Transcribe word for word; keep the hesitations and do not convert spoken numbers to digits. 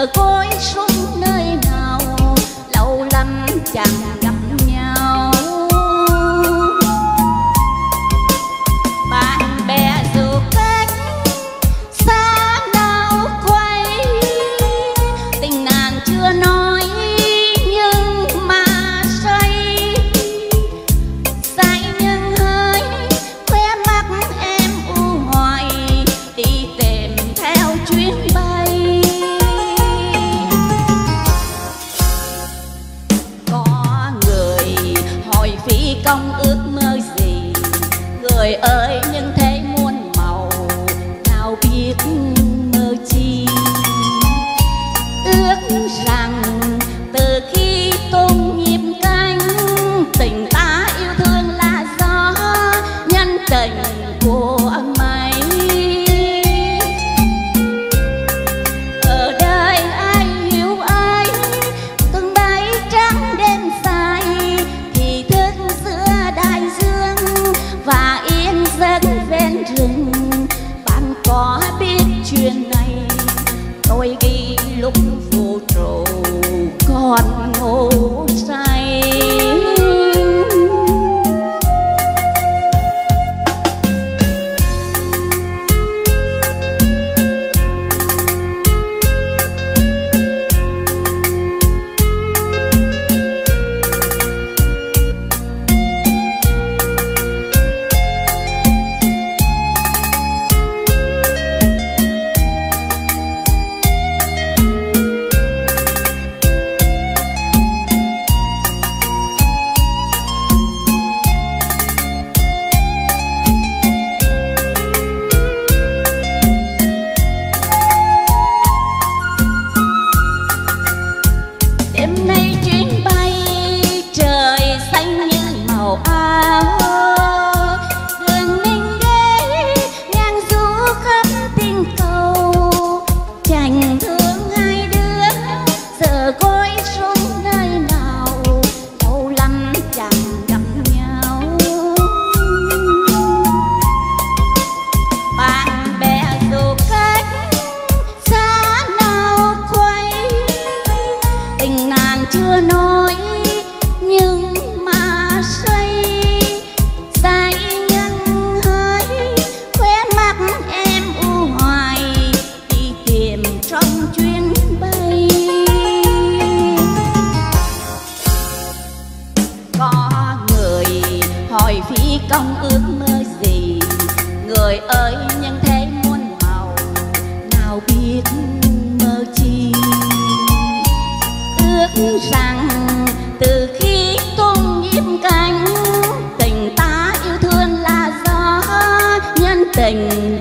giờ cối súng nơi nào, lâu lắm chẳng gặp nhau. Bạn bè dù cách xa nào quay, tình nàng chưa nói nhưng mà say. Say nhưng hơi khóe mắt em u hoài, đi tìm theo chuyến bay. Có người hỏi phi công ước mơ gì, người ơi nhưng thế muôn màu nào biết mơ chi. Ước rằng từ khi tung nhịp cánh, tình ta yêu thương là gió nhân tình của mây. Ở đời ai hiểu ai, từng bãi trắng đêm dài, thì thức giữa đại dương và yên giấc ven rừng. Bạn có biết chuyện này, tôi ghi lúc vô trụ còn ngủ say. Đêm nay chuyến bay trời xanh như màu áo, đường mình ghé ngang du khắp tình cầu. Chành thương hai đứa giờ cối súng nơi nào, lâu lắm chẳng gặp nhau. Bạn bè dù cách xa nào quay, tình nàng chưa nói nhưng mà say. Say nhưng hơi khóe mắt em u hoài, đi tìm trong chuyến bay. Có người hỏi phi công ước mơ gì, người ơi nhưng thế muôn màu nào biết mơ chi. Ước rằng từ khi tung nhịp cánh, tình ta yêu thương là gió nhân tình